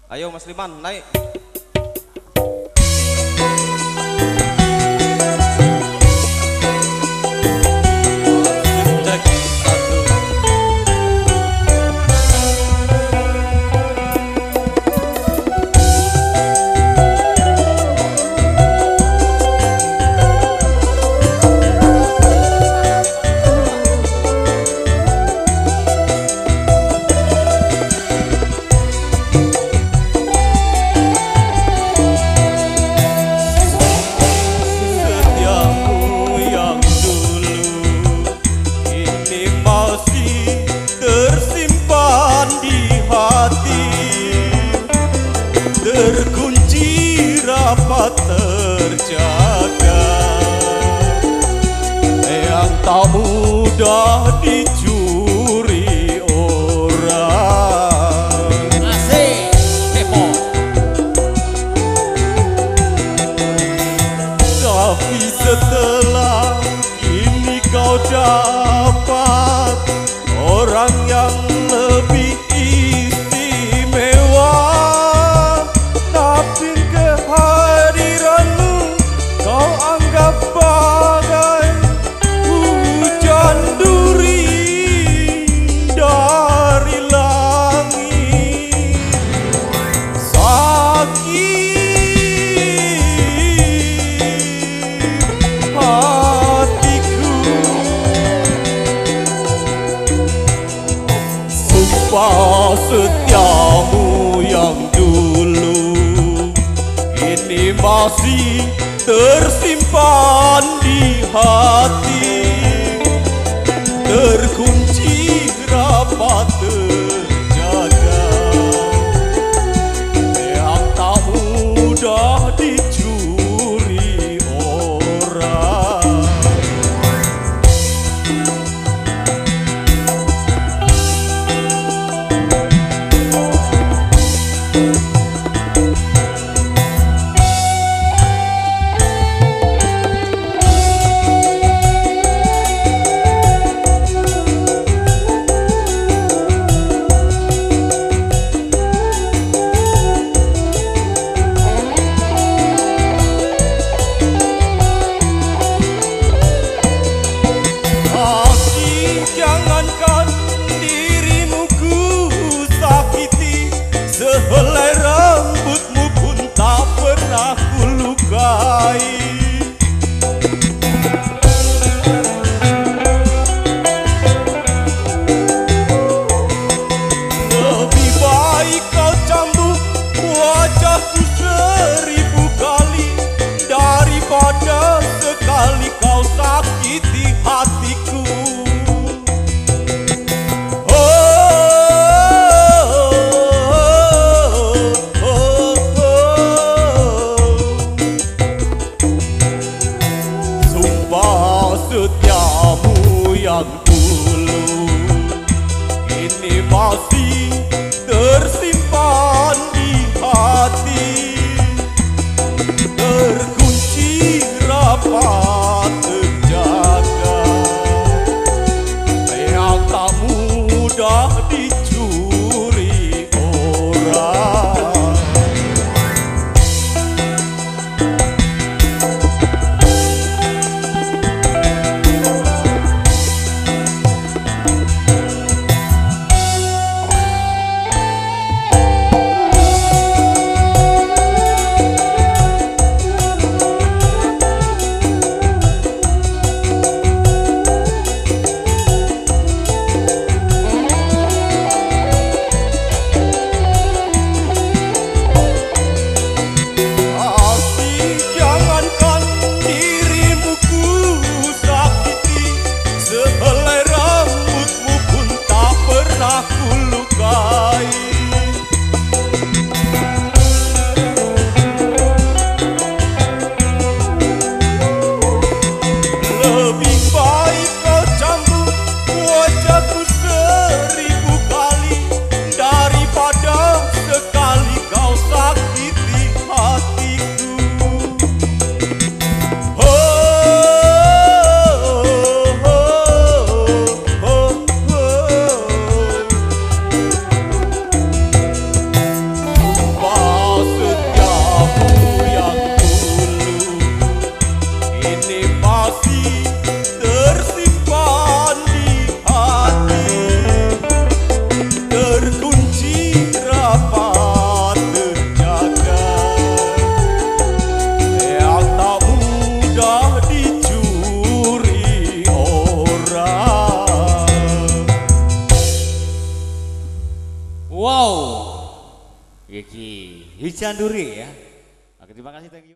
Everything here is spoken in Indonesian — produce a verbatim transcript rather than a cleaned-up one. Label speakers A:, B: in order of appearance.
A: Ayo Mas Liman naik.
B: Terkunci rapat terjaga, yang tak mudah dicuri orang.
C: Asik, Depo.
B: Tapi setelah ini kau dapat orang yang lebih istimewa, tapi kehadiranmu kau anggap bagai hujan duri dari langit. Sakit hatiku, sumpah setiamu yang dulu ini masih tersimpan di hati, terkunci rapat terjaga, yang tak mudah dicuri orang. Jangankan dirimu ku sakiti, sehelai rambutmu pun tak pernah ku lukai. Lebih baik kau cambuk wajahku seribu kali daripada sekali kau sakiti hatiku. Setiamu yang dulu ini masih tersimpan di hati, terkunci rapat terjaga, yang tak mudah dicuri orang.
A: Iki Hijan Duri ya. Oke, terima kasih, thank you.